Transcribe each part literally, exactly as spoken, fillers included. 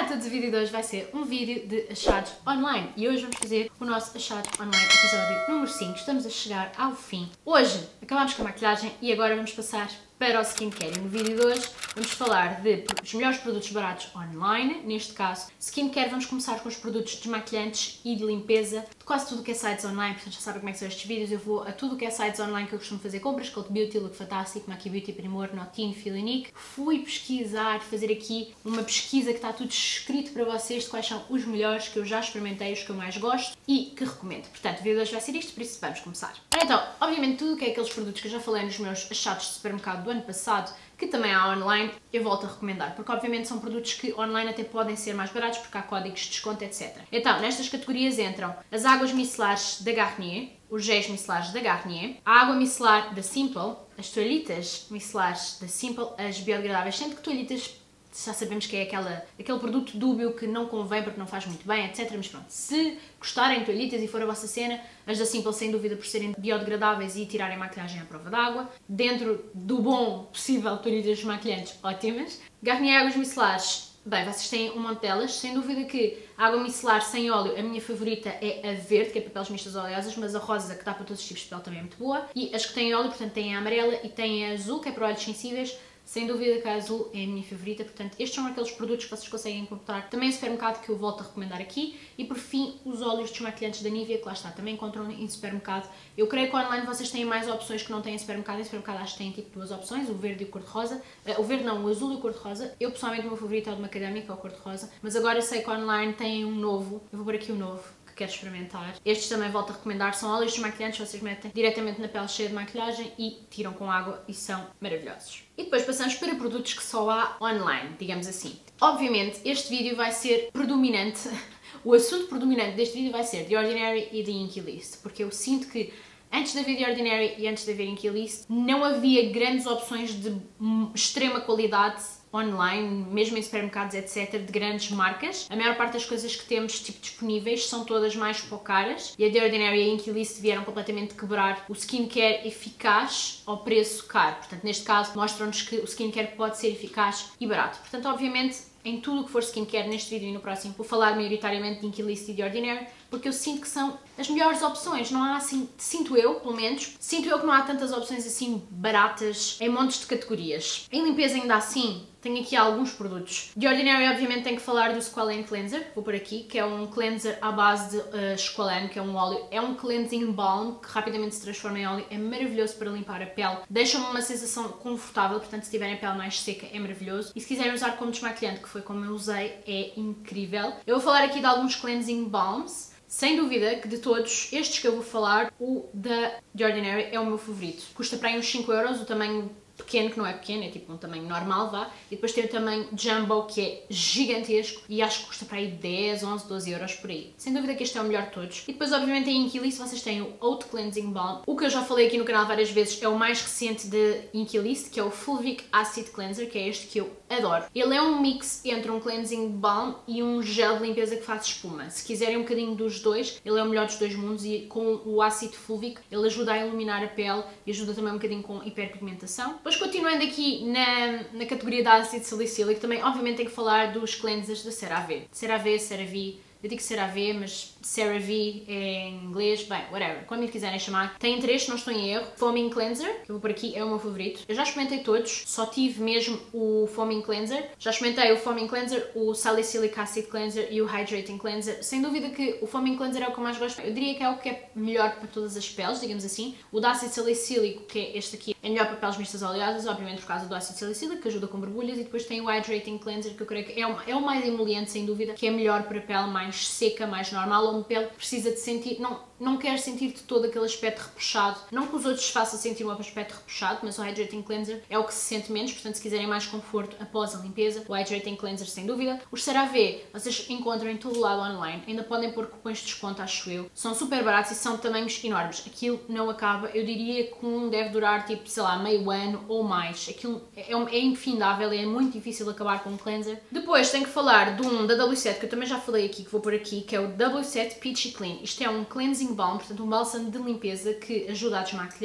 todos, o vídeo de hoje vai ser um vídeo de achados online e hoje vamos fazer o nosso achados online episódio número cinco. Estamos a chegar ao fim. Hoje acabamos com a maquilhagem e agora vamos passar para o skincare. E no vídeo de hoje vamos falar de os melhores produtos baratos online, neste caso skincare. Vamos começar com os produtos desmaquilhantes e de limpeza de quase tudo o que é sites online, portanto já sabem como é que são estes vídeos. Eu vou a tudo o que é sites online que eu costumo fazer compras, Cult Beauty, Look Fantastic, Maki Beauty, Primor, Notine, Filinique. Fui pesquisar, fazer aqui uma pesquisa que está tudo escrito para vocês de quais são os melhores que eu já experimentei, os que eu mais gosto e que recomendo. Portanto, o vídeo de hoje vai ser isto, por isso vamos começar. Então, obviamente tudo o que é aqueles produtos que eu já falei nos meus achados de supermercado do ano passado, que também há online, eu volto a recomendar, porque obviamente são produtos que online até podem ser mais baratos, porque há códigos de desconto, etcétera. Então, nestas categorias entram as águas micelares da Garnier, os géis micelares da Garnier, a água micelar da Simple, as toalhitas micelares da Simple, as biodegradáveis, sendo que toalhitas já sabemos que é aquela, aquele produto dúbio que não convém porque não faz muito bem, etcétera. Mas pronto, se gostarem de toalhitas e for a vossa cena, as da Simple sem dúvida por serem biodegradáveis e tirarem maquilhagem à prova d'água, dentro do bom possível toalhitas desmaquilhantes ótimas. Garnier águas micelares, bem, vocês têm um monte delas, sem dúvida que a água micelar sem óleo, a minha favorita é a verde, que é papéis mistos oleosos, mas a rosa, que dá para todos os tipos de pele, também é muito boa. E as que têm óleo, portanto, têm a amarela e têm a azul, que é para olhos sensíveis. Sem dúvida que a azul é a minha favorita, portanto estes são aqueles produtos que vocês conseguem encontrar também em supermercado, que eu volto a recomendar aqui. E por fim, os óleos desmaquilhantes da Nivea, que lá está, também encontram em supermercado. Eu creio que online vocês têm mais opções que não têm em supermercado. Em supermercado acho que têm tipo duas opções, o verde e o cor-de-rosa. Uh, o verde não, o azul e o cor-de-rosa. Eu pessoalmente o meu favorito é o de macadâmia, que é o cor-de-rosa, mas agora eu sei que online têm um novo, eu vou pôr aqui o novo, quero experimentar. Estes também volto a recomendar, são óleos desmaquilhantes, vocês metem diretamente na pele cheia de maquilhagem e tiram com água e são maravilhosos. E depois passamos para produtos que só há online, digamos assim. Obviamente este vídeo vai ser predominante, o assunto predominante deste vídeo vai ser The Ordinary e The Inkey List, porque eu sinto que antes de haver The Ordinary e antes de haver Inkey List não havia grandes opções de extrema qualidade online, mesmo em supermercados, etcétera, de grandes marcas. A maior parte das coisas que temos tipo, disponíveis são todas mais poucaras e a The Ordinary e a Inkey List vieram completamente quebrar o skincare eficaz ao preço caro. Portanto, neste caso, mostram-nos que o skincare pode ser eficaz e barato. Portanto, obviamente, em tudo o que for skincare, neste vídeo e no próximo, vou falar maioritariamente de Inkey List e The Ordinary, porque eu sinto que são as melhores opções. Não há assim, sinto eu, pelo menos, sinto eu que não há tantas opções assim baratas em montes de categorias. Em limpeza ainda assim, tenho aqui alguns produtos. The Ordinary, obviamente, tenho que falar do Squalane Cleanser, vou por aqui, que é um cleanser à base de uh, Squalane, que é um óleo. É um cleansing balm que rapidamente se transforma em óleo, é maravilhoso para limpar a pele. Deixa-me uma sensação confortável, portanto, se tiverem a pele mais seca, é maravilhoso. E se quiserem usar como desmaquilhante, que foi como eu usei, é incrível. Eu vou falar aqui de alguns cleansing balms. Sem dúvida que de todos estes que eu vou falar, o da The Ordinary é o meu favorito. Custa para aí uns cinco euros, o tamanho pequeno, que não é pequeno, é tipo um tamanho normal, vá. E depois tem o tamanho Jumbo, que é gigantesco e acho que custa para aí dez, onze, doze euros por aí. Sem dúvida que este é o melhor de todos. E depois, obviamente, em Inkey List vocês têm o Oat Cleansing Balm. O que eu já falei aqui no canal várias vezes é o mais recente de Inkey List, que é o Fulvic Acid Cleanser, que é este que eu adoro. Ele é um mix entre um Cleansing Balm e um gel de limpeza que faz espuma. Se quiserem um bocadinho dos dois, ele é o melhor dos dois mundos e com o ácido Fulvic ele ajuda a iluminar a pele e ajuda também um bocadinho com hiperpigmentação. Depois, continuando aqui na, na categoria da ácido salicílico, também obviamente tenho que falar dos cleansers da CeraVe. CeraVe, CeraVe, eu digo CeraVe, mas CeraVe é em inglês, bem, whatever, como me quiserem chamar. Tem três, se não estou em erro. Foaming Cleanser, que eu vou por aqui, é o meu favorito. Eu já experimentei todos, só tive mesmo o Foaming Cleanser. Já experimentei o Foaming Cleanser, o Salicylic Acid Cleanser e o Hydrating Cleanser. Sem dúvida que o Foaming Cleanser é o que eu mais gosto. Eu diria que é o que é melhor para todas as peles, digamos assim. O da ácido salicílico, que é este aqui, é melhor para peles mistas oleosas, obviamente por causa do ácido salicílico, que ajuda com borbulhas. E depois tem o Hydrating Cleanser, que eu creio que é o, é o mais emoliente, sem dúvida, que é melhor para pele mais seca, mais normal, ou uma pele precisa de sentir, não, não quer sentir de todo aquele aspecto repuxado. Não que os outros façam sentir um aspecto repuxado, mas o Hydrating Cleanser é o que se sente menos, portanto se quiserem mais conforto após a limpeza, o Hydrating Cleanser sem dúvida. Os CeraVe vocês encontram em todo lado online, ainda podem pôr cupons de desconto, acho eu. São super baratos e são de tamanhos enormes. Aquilo não acaba, eu diria que um deve durar tipo, sei lá, meio ano ou mais. Aquilo é, é infindável, é muito difícil acabar com um cleanser. Depois tenho que falar de um da W sete, que eu também já falei aqui, que vou pôr aqui, que é o W sete Peachy Clean. Isto é um cleansing balm, portanto um bálsamo de limpeza que ajuda a desmaquilhar.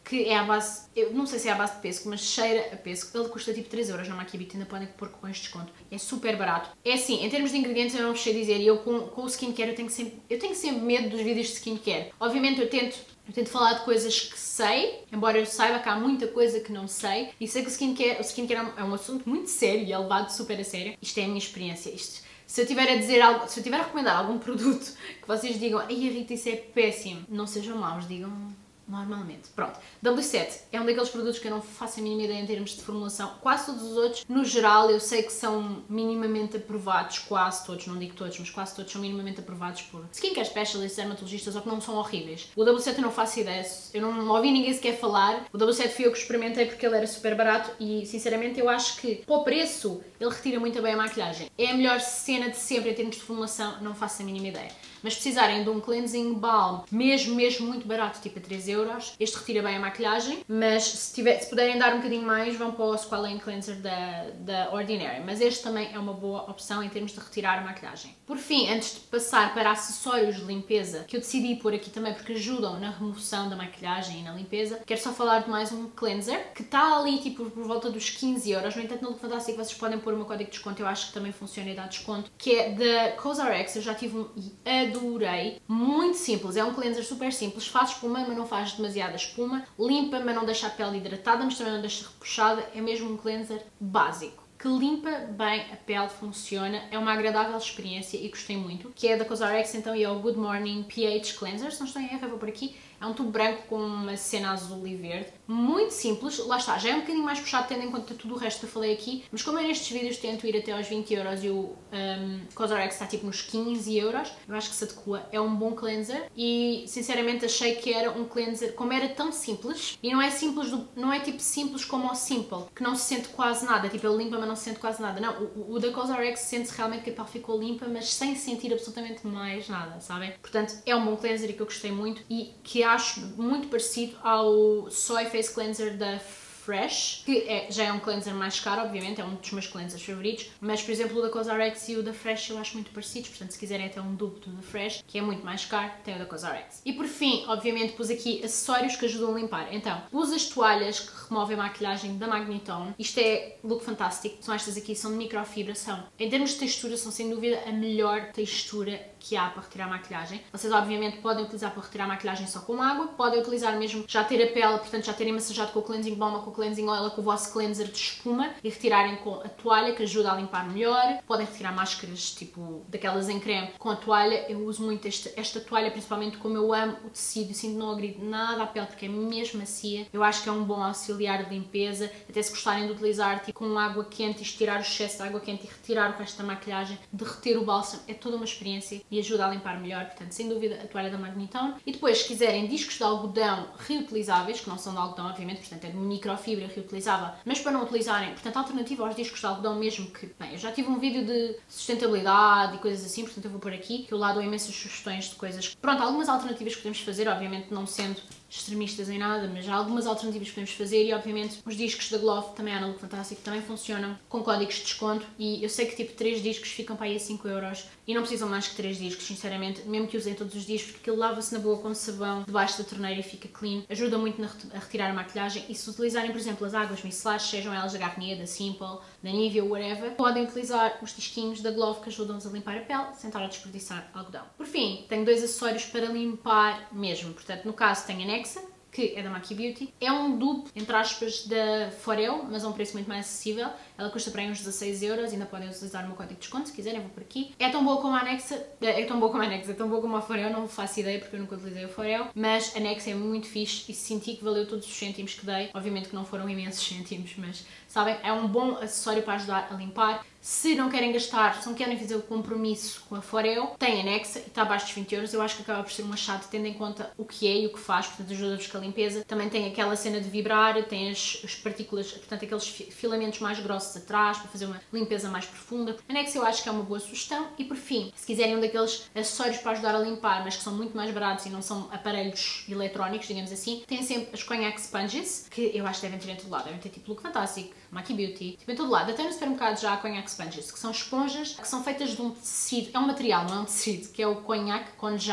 que é à base, eu não sei se é à base de pêssego, mas cheira a pêssego. Ele custa tipo três euros na Makibit, ainda podem pôr com este desconto. É super barato. É assim, em termos de ingredientes eu não vos sei dizer, e eu com, com o skincare eu tenho, sempre, eu tenho sempre medo dos vídeos de skincare. Obviamente eu tento, eu tento falar de coisas que sei, embora eu saiba que há muita coisa que não sei, e sei que o skincare, o skincare é um, é um assunto muito sério e é levado super a sério. Isto é a minha experiência. Isto, se eu tiver a dizer algo, se eu tiver a recomendar algum produto que vocês digam, ai Rita, isso é péssimo, não sejam maus, digam normalmente. Pronto. W sete é um daqueles produtos que eu não faço a mínima ideia em termos de formulação. Quase todos os outros, no geral, eu sei que são minimamente aprovados, quase todos, não digo todos, mas quase todos são minimamente aprovados por skincare specialists, dermatologistas, ou que não são horríveis. O W sete eu não faço ideia, eu não ouvi ninguém sequer falar. O W sete fui eu que experimentei porque ele era super barato e, sinceramente, eu acho que, para o preço, ele retira muito bem a maquilhagem. É a melhor cena de sempre em termos de formulação, não faço a mínima ideia. Mas se precisarem de um cleansing balm, mesmo, mesmo muito barato, tipo a três euros, este retira bem a maquilhagem, mas se, tiver, se puderem dar um bocadinho mais, vão para o Squalane Cleanser da, da Ordinary. Mas este também é uma boa opção em termos de retirar a maquilhagem. Por fim, antes de passar para acessórios de limpeza, que eu decidi pôr aqui também porque ajudam na remoção da maquilhagem e na limpeza, quero só falar de mais um cleanser, que está ali tipo por volta dos quinze euros. No entanto, no Look Fantastic vocês podem pôr o meu código de desconto, eu acho que também funciona e dá desconto, que é da CosRx. Eu já tive um e adorei. Muito simples, é um cleanser super simples, faz espuma, mas não faz demasiada espuma, limpa, mas não deixa a pele hidratada, mas também não deixa repuxada, é mesmo um cleanser básico, que limpa bem a pele, funciona, é uma agradável experiência e gostei muito, que é da CosRx então, e é o Good Morning pH Cleanser, se não estou em erro, eu vou por aqui. É um tubo branco com uma cena azul e verde. Muito simples. Lá está, já é um bocadinho mais puxado tendo em conta tudo o resto que eu falei aqui. Mas como eu nestes vídeos tento ir até aos vinte euros e o um, CosRx está tipo nos quinze euros, eu acho que se adequa. É um bom cleanser e sinceramente achei que era um cleanser, como era tão simples, e não é simples, do, não é tipo simples como o Simple, que não se sente quase nada. Tipo, ele limpa mas não se sente quase nada. Não, o, o da CosRx sente-se realmente que a pele ficou limpa, mas sem sentir absolutamente mais nada, sabem? Portanto, é um bom cleanser e que eu gostei muito e que acho muito parecido ao Soy Face Cleanser da Fresh, que é, já é um cleanser mais caro, obviamente, é um dos meus cleansers favoritos, mas, por exemplo, o da CosRx e o da Fresh eu acho muito parecidos, portanto, se quiserem até um duplo do da Fresh, que é muito mais caro, tem o da CosRx. E, por fim, obviamente, pus aqui acessórios que ajudam a limpar. Então, pus as toalhas que removem a maquilhagem da Magnitone. Isto é Look Fantastic, são estas aqui, são de microfibra, são, em termos de textura, são sem dúvida a melhor textura que há para retirar a maquilhagem. Vocês, obviamente, podem utilizar para retirar a maquilhagem só com água, podem utilizar mesmo já ter a pele, portanto, já terem massajado com o cleansing balm ou com o cleansing oil, com o vosso cleanser de espuma e retirarem com a toalha, que ajuda a limpar melhor. Podem retirar máscaras, tipo, daquelas em creme com a toalha. Eu uso muito esta, esta toalha, principalmente como eu amo o tecido, sinto que não agride nada à pele porque é mesmo macia. Eu acho que é um bom auxiliar de limpeza, até se gostarem de utilizar tipo, com água quente e estirar o excesso de água quente e retirar o resto da maquilhagem, derreter o bálsamo, é toda uma experiência e ajuda a limpar melhor, portanto, sem dúvida, a toalha da Magnitone. E depois, se quiserem discos de algodão reutilizáveis, que não são de algodão, obviamente, portanto, é de microfibra reutilizável, mas para não utilizarem, portanto, alternativa aos discos de algodão mesmo que, bem, eu já tive um vídeo de sustentabilidade e coisas assim, portanto, eu vou pôr aqui, que eu lá dou imensas sugestões de coisas, pronto, algumas alternativas que podemos fazer, obviamente, não sendo extremistas em nada, mas há algumas alternativas que podemos fazer e, obviamente, os discos da Glove também há na Look Fantastic, também funcionam com códigos de desconto e eu sei que, tipo, três discos ficam para aí a cinco euros e não precisam mais que três discos, sinceramente, mesmo que usem todos os dias, porque aquilo lava-se na boa com sabão debaixo da torneira e fica clean, ajuda muito a retirar a maquilhagem e se utilizarem, por exemplo, as águas micelares, sejam elas da Garnier, da Simple, da Nivea, whatever, podem utilizar os disquinhos da Glove que ajudam-nos a limpar a pele sem estar a desperdiçar algodão. Por fim, tenho dois acessórios para limpar mesmo, portanto, no caso tenho a Nexa, que é da Maki Beauty. É um dupe, entre aspas, da Foreo, mas a um preço muito mais acessível. Ela custa para aí uns dezasseis euros, ainda podem utilizar o meu código de desconto, se quiserem, eu vou por aqui. É tão boa como a Nexa, é tão boa como a Nexa, é tão boa como a Foreo, não faço ideia porque eu nunca utilizei a Foreo, mas a Nexa é muito fixe e senti que valeu todos os cêntimos que dei. Obviamente que não foram imensos cêntimos, mas sabem, é um bom acessório para ajudar a limpar. Se não querem gastar, se não querem fazer o compromisso com a Foreo, tem a Nexa e está abaixo dos vinte euros. Eu acho que acaba por ser um achado tendo em conta o que é e o que faz, portanto ajuda-vos com a limpeza. Também tem aquela cena de vibrar, tem as, as partículas, portanto aqueles filamentos mais grossos atrás para fazer uma limpeza mais profunda. A Nexa eu acho que é uma boa sugestão e por fim, se quiserem um daqueles acessórios para ajudar a limpar, mas que são muito mais baratos e não são aparelhos eletrónicos, digamos assim, tem sempre as Cognac Sponges, que eu acho que devem ter em todo lado, devem ter tipo Look Fantastic, Maki Beauty, tipo em todo lado, até no supermercado já há Cognac Sponges, que são esponjas que são feitas de um tecido, é um material, não é um tecido, que é o Cognac, Konjac,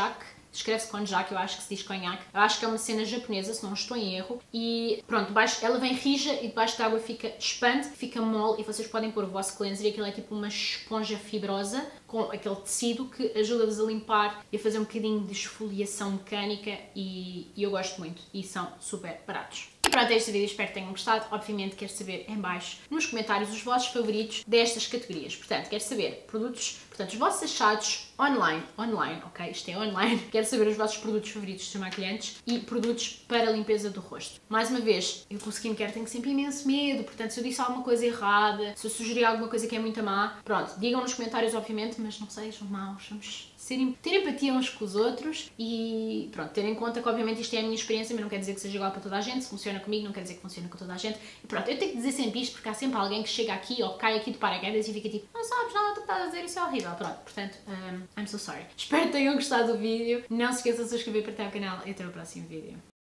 escreve-se Konjac, eu acho que se diz Konhaque. Eu acho que é uma cena japonesa, se não estou em erro. E pronto, debaixo, ela vem rija e debaixo da água fica expande, fica mole e vocês podem pôr o vosso cleanser e aquilo é tipo uma esponja fibrosa com aquele tecido que ajuda-vos a limpar e a fazer um bocadinho de esfoliação mecânica e, e eu gosto muito e são super baratos. E pronto, é este vídeo, espero que tenham gostado. Obviamente quero saber em baixo nos comentários os vossos favoritos destas categorias. Portanto, quero saber produtos, portanto, os vossos achados online, online, ok? Isto é online. Quero saber os vossos produtos favoritos de maquilhantes e produtos para limpeza do rosto. Mais uma vez, eu com o skincare tenho sempre imenso medo, portanto, se eu disse alguma coisa errada, se eu sugeri alguma coisa que é muito má, pronto, digam nos comentários, obviamente, mas não sejam maus, vamos ser, ter empatia uns com os outros e pronto, ter em conta que obviamente isto é a minha experiência, mas não quer dizer que seja igual para toda a gente, se funciona comigo não quer dizer que funcione com toda a gente e pronto, eu tenho que dizer sempre isto porque há sempre alguém que chega aqui ou cai aqui de paraquedas e fica tipo, não sabes nada do que estás a dizer, isso é horrível, pronto, portanto, um, I'm so sorry. Espero que tenham gostado do vídeo, não se esqueçam de se inscrever para o canal e até o próximo vídeo.